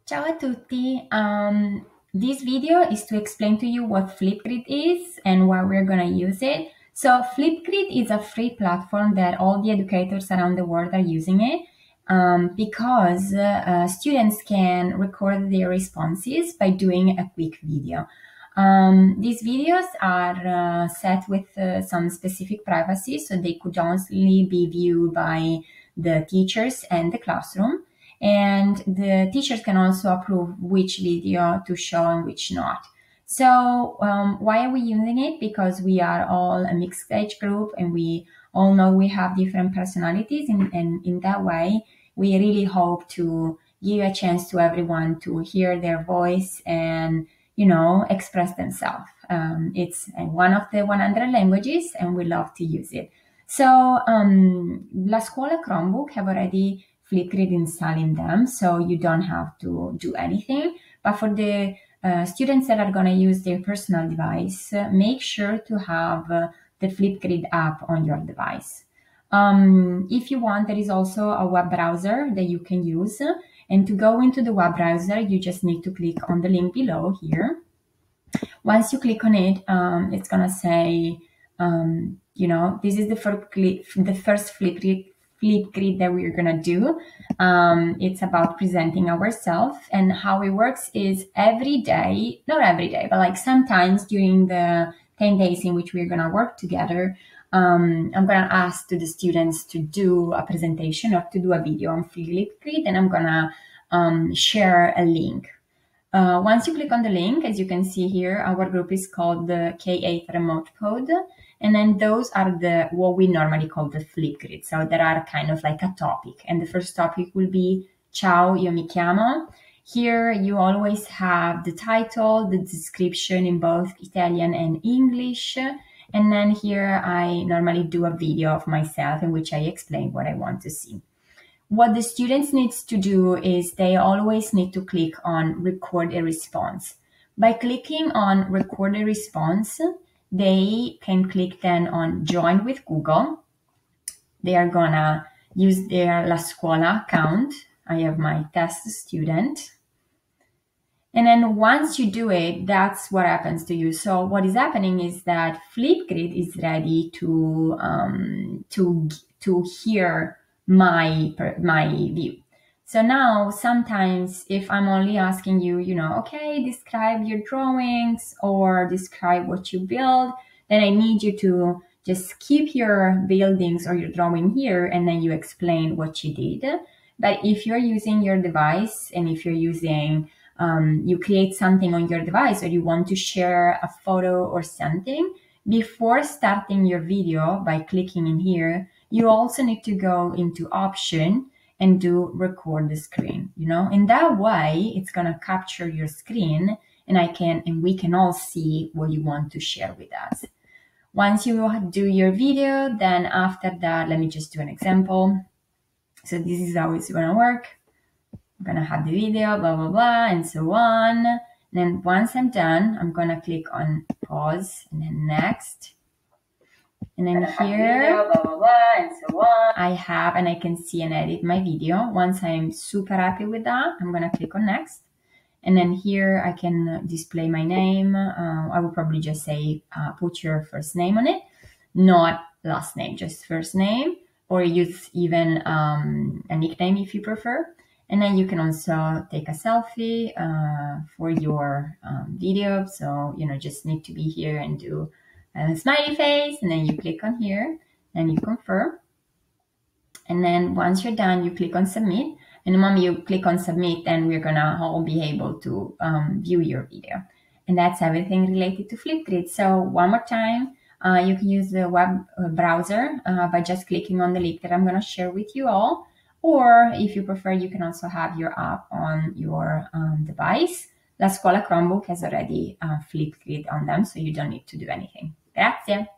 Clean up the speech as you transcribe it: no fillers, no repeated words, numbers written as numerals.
Ciao a tutti. This video is to explain to you what Flipgrid is and why we're going to use it. So Flipgrid is a free platform that all the educators around the world are using it because students can record their responses by doing a quick video. These videos are set with some specific privacy, so they could only be viewed by the teachers and the classroom. And the teachers can also approve which video to show and which not. So why are we using it? Because we are all a mixed age group and we all know we have different personalities, and in that way, we really hope to give a chance to everyone to hear their voice and, express themselves. It's one of the 100 languages and we love to use it. So La Scuola Chromebook have already Flipgrid installed in them, so you don't have to do anything. But for the students that are going to use their personal device, make sure to have the Flipgrid app on your device. If you want, there is also a web browser that you can use. And to go into the web browser, you just need to click on the link below here. Once you click on it, it's going to say, this is the first Flipgrid that we're going to do. It's about presenting ourselves, and how it works is every day, not every day, but like sometimes during the 10 days in which we're going to work together, I'm going to ask to the students to do a presentation or to do a video on Flipgrid, and I'm going to share a link. Once you click on the link, as you can see here, our group is called the K8 Remote Pod. And then those are what we normally call the Flipgrid. So there are kind of like a topic. And the first topic will be Ciao, io mi chiamo. Here you always have the title, the description in both Italian and English. And then here I normally do a video of myself in which I explain what I want to see. What the students need to do is they always need to click on record a response. By clicking on record a response, they can click then on join with Google. They are gonna use their La Scuola account. I have my test student. And then once you do it, that's what happens to you. So what is happening is that Flipgrid is ready to hear my view. So now sometimes if I'm only asking you, okay, describe your drawings or describe what you build, then I need you to just keep your buildings or your drawing here and then you explain what you did. But if you're using your device and if you're using, you create something on your device or you want to share a photo or something, before starting your video by clicking in here, you also need to go into option and do record the screen. In that way, it's going to capture your screen and we can all see what you want to share with us. Once you do your video, then after that, let me just do an example. So this is how it's going to work. I'm going to have the video, blah, blah, blah, and so on. And then once I'm done, I'm going to click on pause and then next. And then here, blah, blah, blah, and so on. I can see and edit my video. Once I'm super happy with that, I'm going to click on next. And then here I can display my name. I will probably just say, put your first name on it, not last name, just first name, or use even a nickname if you prefer. And then you can also take a selfie for your video. So, just need to be here and do a smiley face. And then you click on here and you confirm. And then once you're done, you click on submit. And the moment you click on submit, then we're going to all be able to view your video. And that's everything related to Flipgrid. So one more time, you can use the web browser by just clicking on the link that I'm going to share with you all. Or if you prefer, you can also have your app on your device. La Scuola Chromebook has already Flipgrid on them, so you don't need to do anything. Grazie.